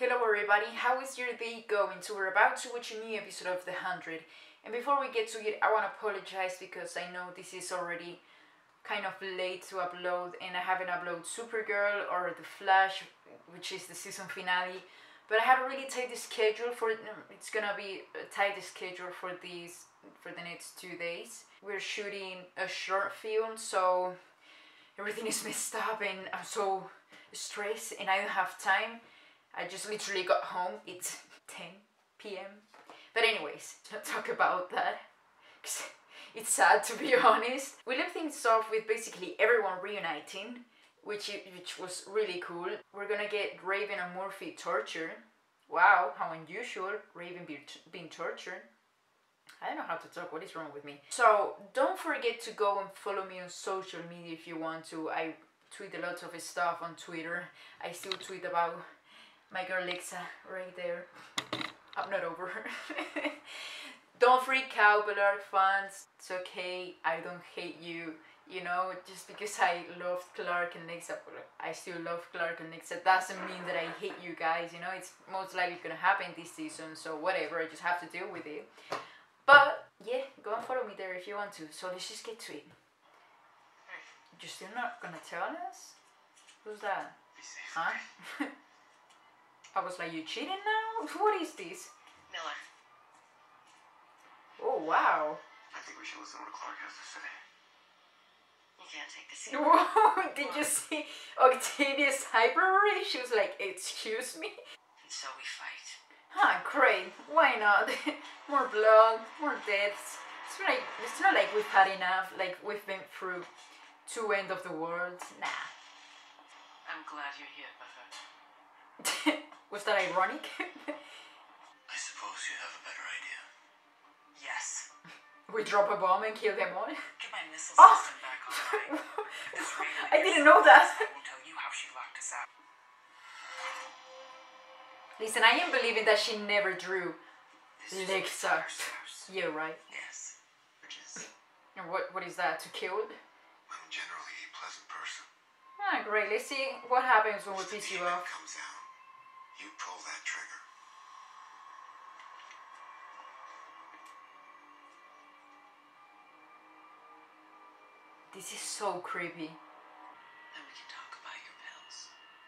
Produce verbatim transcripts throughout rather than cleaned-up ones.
Hello everybody, how is your day going? So we're about to watch a new episode of The Hundred. And before we get to it, I want to apologize because I know this is already kind of late to upload and I haven't uploaded Supergirl or The Flash, which is the season finale. But I have a really tight schedule for it. It's gonna be a tight schedule for these for the next two days. We're shooting a short film, so everything is messed up and I'm so stressed and I don't have time. I just literally got home. It's ten p m But anyways, let's talk about that. It's sad, to be honest. We left things off with basically everyone reuniting, which which was really cool. We're gonna get Raven and Murphy tortured. Wow, how unusual. Raven be, being tortured. I don't know how to talk. What is wrong with me? So don't forget to go and follow me on social media if you want to. I tweet a lot of stuff on Twitter. I still tweet about my girl Lexa right there. I'm not over her. Don't freak out, Clark fans. It's okay. I don't hate you. You know, just because I love Clark and Lexa, I still love Clark and Lexa, doesn't mean that I hate you guys. You know, it's most likely gonna happen this season, so whatever. I just have to deal with it. But yeah, go and follow me there if you want to. So let's just get to it. You're still not gonna tell us? Who's that? Huh? I was like, you cheating now? What is this? Miller. Oh, wow. I think we should listen to what Clark has to say. You can't take the secret. Whoa, did you see Octavia's hyper? She was like, excuse me? And so we fight. Huh, great. Why not? More blood, more deaths. It's like, it's not like we've had enough, like we've been through two end of the world. Nah. I'm glad you're here, Buffer. Was that ironic? I suppose you have a better idea. Yes. We drop a bomb and kill them all? Get my missile Oh! system back online. This Raven I didn't know that. I will tell you how she locked us out. Listen, I am believing that she never drew This is Lexa. our source. Yeah, right. Yes. Which is... And what, what is that? To kill? I'm generally a pleasant person. Ah, great. Let's see what happens when we If the piss you demon off. comes out, you pull that trigger. This is so creepy. Then we can talk about your pills.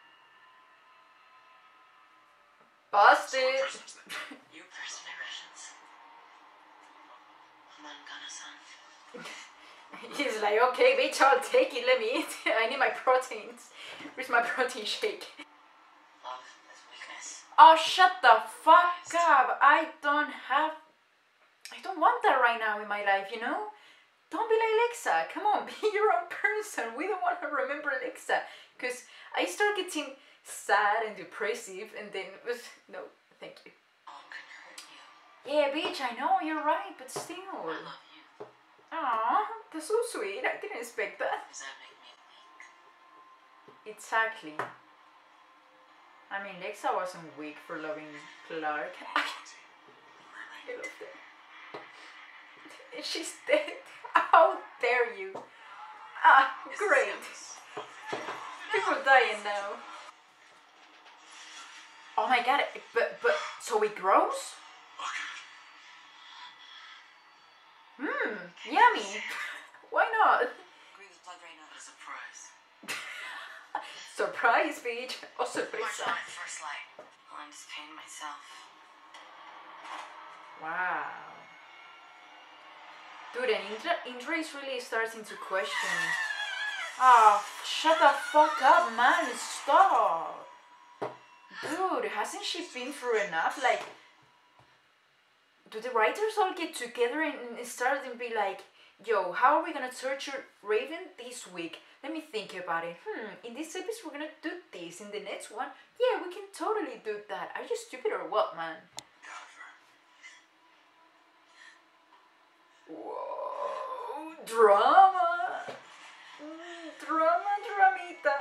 Busted! Person's that? You person erections. Mangana-san. He's like, okay, bitch, I'll take it. Let me eat. I need my proteins. Where's my protein shake? Love is weakness. Oh, shut the fuck up. I don't have... I don't want that right now in my life, you know? Don't be like Lexa. Come on, be your own person. We don't want to remember Lexa. Because I start getting sad and depressive and then it was... No, thank you. All can hurt you. Yeah, bitch, I know, you're right, but still. I love you. Aw, that's so sweet. I didn't expect that. Does that make me weak? Exactly. I mean, Lexa wasn't weak for loving Clark. I love that. And she's dead. How dare you? Ah, great. People dying now. Oh my god, but, but, so it grows? Hmm, yummy. Why not? Grievous blood rain out a surprise. Surprise, bitch. Oh, March surprise. on at first light. Well, I'm just pain myself. Wow. Dude, and Indra, Indra is really starting to question. Oh, shut the fuck up, man. Stop. Dude, hasn't she been through enough? Like, do the writers all get together and, and start and be like, yo, how are we gonna torture Raven this week? Let me think about it. Hmm, in this episode we're gonna do this. In the next one, yeah, we can totally do that. Are you stupid or what, man? Whoa, drama. Mm, drama, dramita.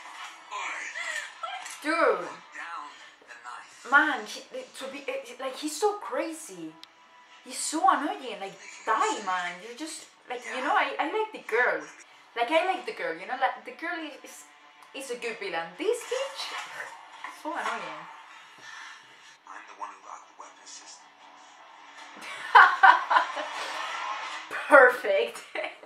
Dude, Down the knife. man, he, to be like he's so crazy. He's so annoying. Like, die, man. You're just like, you know, I, I like the girl. Like, I like the girl. You know, like the girl is is, is a good villain. This bitch, so annoying. perfect.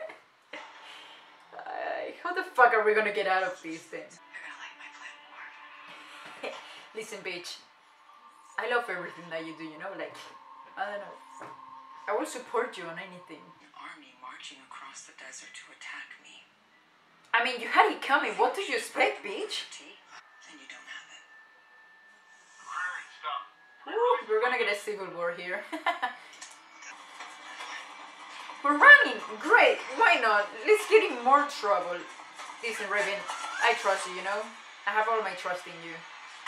uh, how the fuck are we gonna get out of this then? You're gonna like my plan more. Listen, bitch. I love everything that you do, you know? Like, I don't know. I will support you on anything. An army marching across the desert to attack me. I mean, you had it coming. What do you expect, bitch? Tea? And you don't have it. Woo, we're gonna get a civil war here. We're running! Great! Why not? Let's get in more trouble. Listen, Raven, I trust you, you know? I have all my trust in you.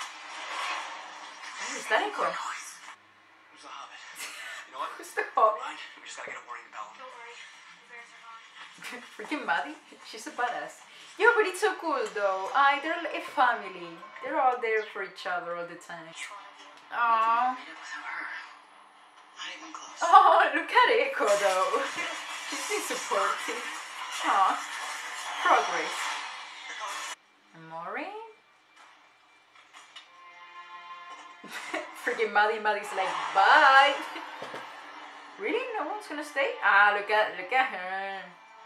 Oh, is that Echo? Who's the Hobbit? You know what? Who's the hot? Fine. We just gotta get a warning bell. Don't worry. The bears are gone. Freaking Maddie? She's a badass. Yeah, but it's so cool though. I, they're a family. They're all there for each other all the time. Which one of you? Aww. Made it without her. Not even close. Oh, look at Echo though. She's been supportive. Aw. Progress. Maureen? Freaking Maddie, Maddie's like, bye. Really? No one's gonna stay? Ah, look at, look at her.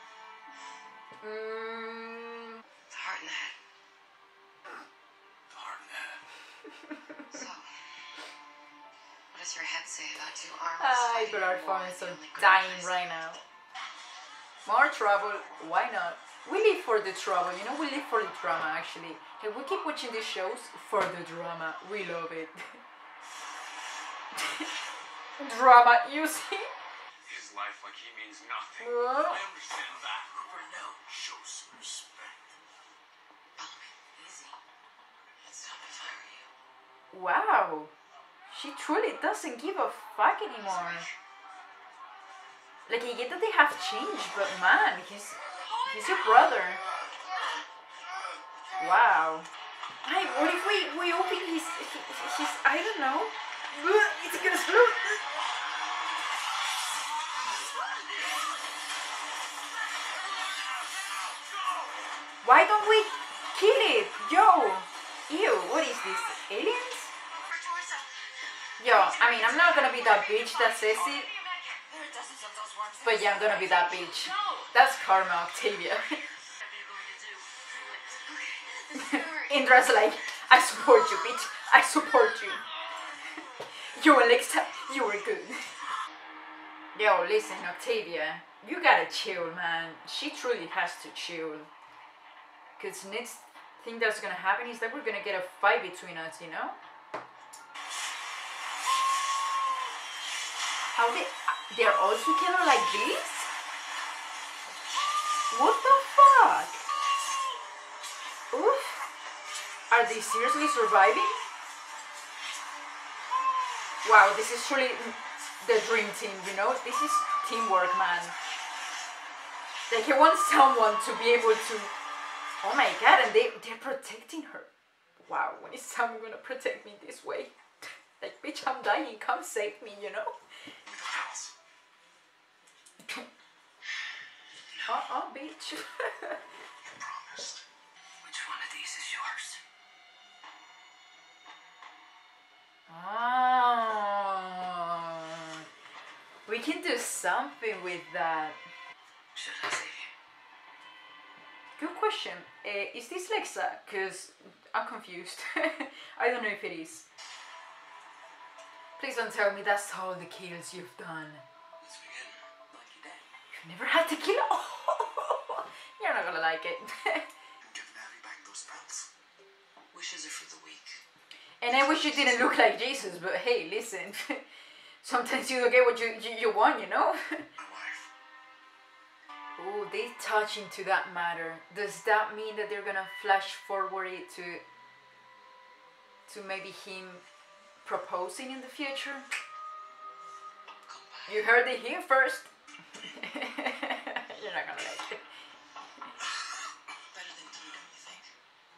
Mm. The heart and the head. The heart and the head. So, what does your head say about two arms? Ay, fighting but our a war phones the are only good dying place right to now. live? More trouble, why not? We live for the trouble, you know, we live for the drama actually. Like, we keep watching these shows for the drama. We love it. Drama, you see? His life like he means nothing. Whoa. I understand that. Cooper, no. Show some respect. Follow me. Easy. I'd stop if I were you. Wow. She truly doesn't give a fuck anymore. Like, I get that they have changed, but man, he's he's your brother. Wow. Hey, what if we, we open his, his, I don't know. It's gonna explode. Why don't we kill it? Yo! Ew, what is this? Aliens? Yo, I mean, I'm not gonna be that bitch that says it, There are dozens of those worms. but yeah, I'm gonna be that bitch. That's karma, Octavia. What are you going to do? Do it. Okay. Indra's like, I support you, bitch. I support you. You, Alexa, you were good. Yo, listen, Octavia, you gotta chill, man. She truly has to chill. Cause next thing that's gonna happen is that we're gonna get a fight between us, you know? How they, they're all together like this? What the fuck? Oof. Are they seriously surviving? Wow, this is truly the dream team, you know? This is teamwork, man. Like, I want someone to be able to... Oh my god, and they, they're protecting her. Wow, when is someone gonna protect me this way? Like, bitch, I'm dying, come save me, you know? Uh-uh, bitch. You promised. Which one of these is yours? Ah, we can do something with that. Should I save you? Good question. Uh, is this Lexa? Because I'm confused. I don't know if it is. Please don't tell me that's all the kills you've done. Let's begin. Lucky day. You've never had to kill. Oh, you're not gonna like it. Give Navi back those belts. Wishes are for the weak. And I wish you didn't look like Jesus, but hey, listen. Sometimes you don't get what you, you, you want, you know? My wife. Oh, they touch into that matter. Does that mean that they're gonna flash forward it to to maybe him proposing in the future? Come back. You heard it here first. You're not gonna like it. Better than tea, don't you think?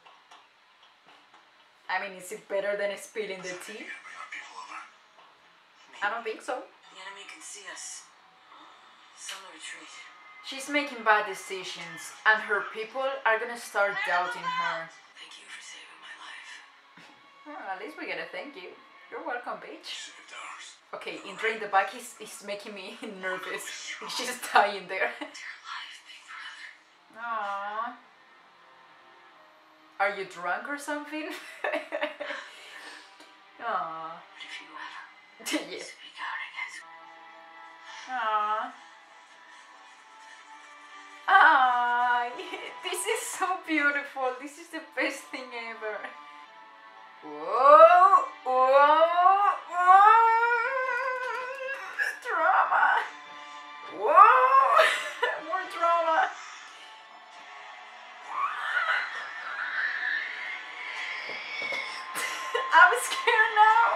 I mean, is it better than spilling the tea? You bring our people over. I don't think so. The enemy can see us. Some retreat. She's making bad decisions, and her people are gonna start doubting her. Thank you for saving my life. Well, at least we gotta thank you. You're welcome, bitch. Saved ours. Okay, Indra in the back is, is making me nervous. She's dying there. Dear life, big brother. Aww. Are you drunk or something? Aww. But if you ever Yeah. speak out against Aww. Ah, this is so beautiful. This is the best thing ever. Whoa, whoa, whoa. Drama. Whoa, more drama. I'm scared now.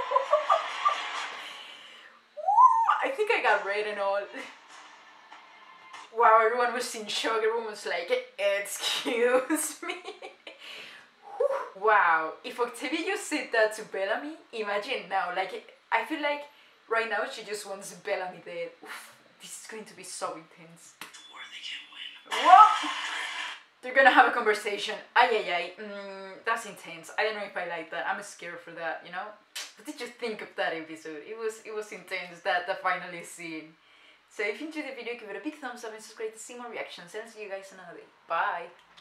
I think I got red and all. Wow, everyone was in shock. Everyone was like, excuse me. Wow, if Octavia just said that to Bellamy, imagine now, like, I feel like right now she just wants Bellamy dead. Oof, this is going to be so intense. Where they can win. What? They're gonna have a conversation. Ay, ay, ay. Mm, that's intense. I don't know if I like that. I'm scared for that, you know? What did you think of that episode? It was, it was intense, that, the finally scene. So if you enjoyed the video, give it a big thumbs up and subscribe to see more reactions. And I'll see you guys another day. Bye!